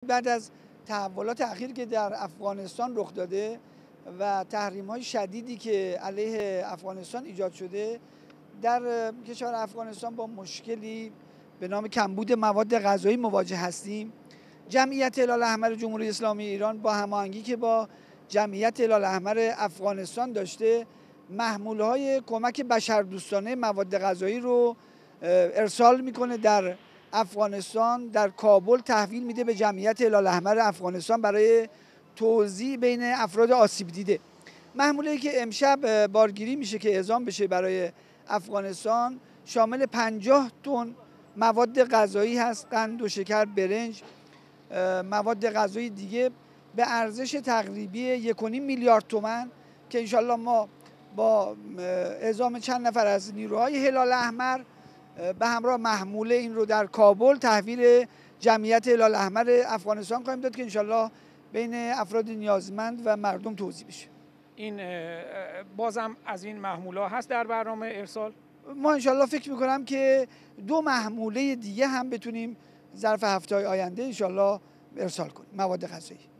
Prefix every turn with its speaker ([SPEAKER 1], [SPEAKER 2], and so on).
[SPEAKER 1] بعد از تحولات اخیر که در افغانستان رخ داده و تحریم‌های شدیدی که علیه افغانستان ایجاد شده، در کشور افغانستان با مشکلی به نام کمبود مواد غذایی مواجه هستیم. جمعیت هلال احمر جمهوری اسلامی ایران با هماهنگی که با جمعیت هلال احمر افغانستان داشته، محموله‌های کمک بشردوستانه مواد غذایی رو ارسال میکنه در افغانستان، در کابل تحویل میده به جمعیت هلال احمر افغانستان برای توزیع بین افراد آسیب دیده. محموله‌ای که امشب بارگیری میشه که اعزام بشه برای افغانستان شامل 50 تن مواد غذایی هست، قند و شکر، برنج، مواد غذایی دیگه به ارزش تقریبی 1.5 میلیارد تومان که انشالله ما با اعزام چند نفر از نیروهای هلال احمر به همراه محموله این رو در کابل تحویل جمعیت هلال احمر افغانستان خواهیم داد که انشالله بین افراد نیازمند و مردم توزیع بشه.
[SPEAKER 2] این بازم از این محموله هست در برنامه ارسال؟
[SPEAKER 1] ما انشالله فکر میکنم که 2 محموله دیگه هم بتونیم ظرف هفته‌های آینده انشالله ارسال کنیم مواد غذایی.